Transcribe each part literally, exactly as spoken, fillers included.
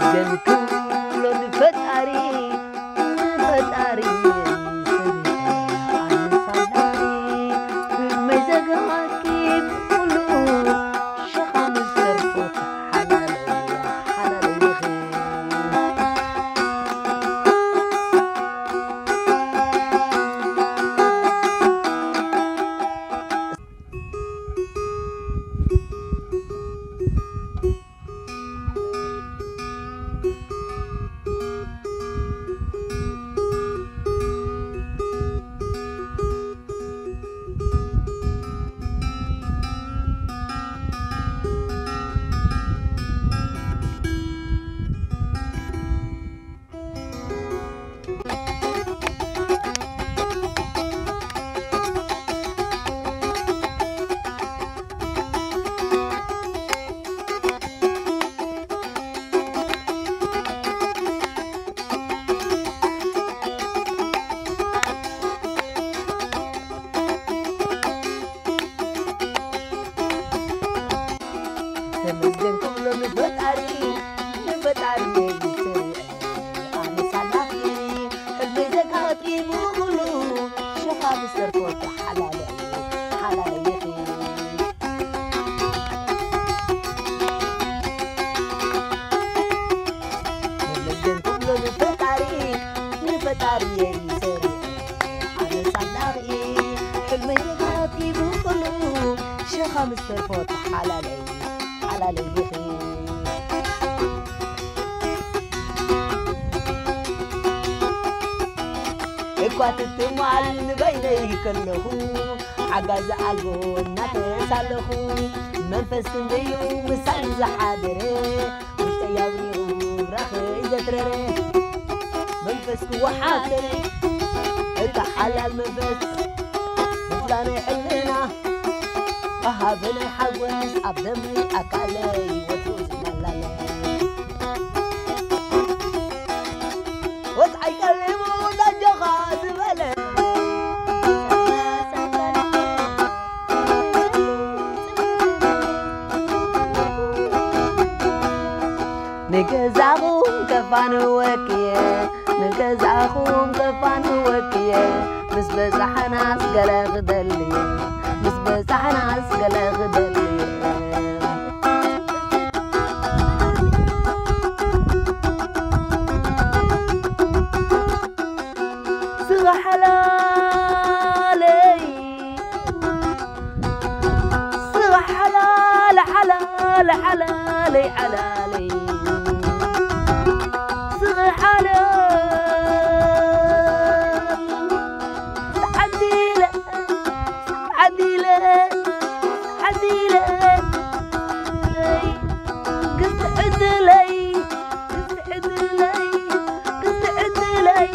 تمسجنكم لون فتاري فتاري تمسجنكم لون فتاري فتاري أنا صلاتي حلمي زكاتي بغلو شخاب السرفوت حلالي حلالي يخي تمسجنكم لون فتاري فتاري أنا صلاتي حلمي زكاتي بغلو شخاب السرفوت حلالي على ليخي إكوات التمال بيني كله عجز ألبو نتساله منفس بيو مسال زحادره مش تيابني ورخي زترره منفس وحاتي اتحلال منفس مثلاني حلنا وهابني حوس أبدمي أكالي وفوز ملالي وصحي كلمو دجخا زبالي نكزاخوم كفانو وكيه نكزاخوم كفانو وكيه بس بزحناس قلق دليه بس بزحناس قلق دليه سغ حلالي سغ حلال حلال حلالي حلالي سغ حلال عديلة عديلة عديلة قصد عدلي قصد عدلي قصد عدلي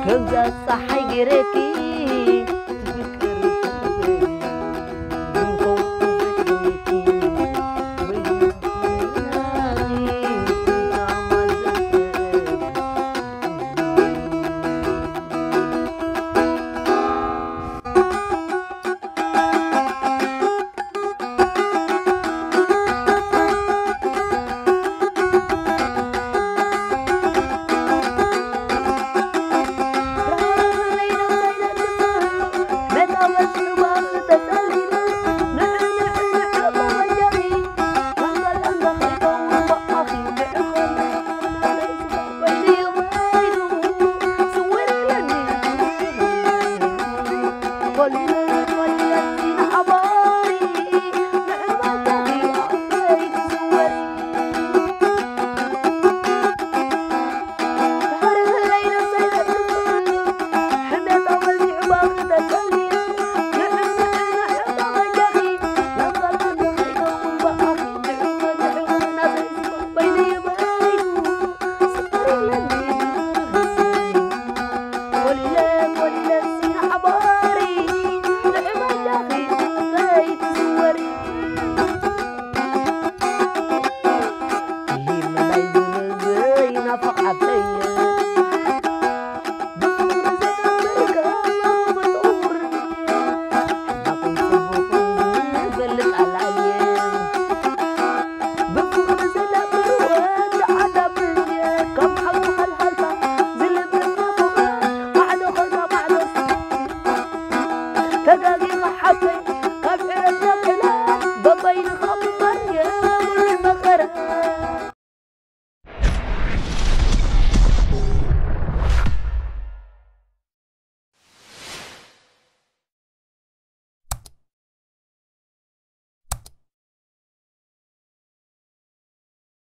كنت صحي جريكي Holy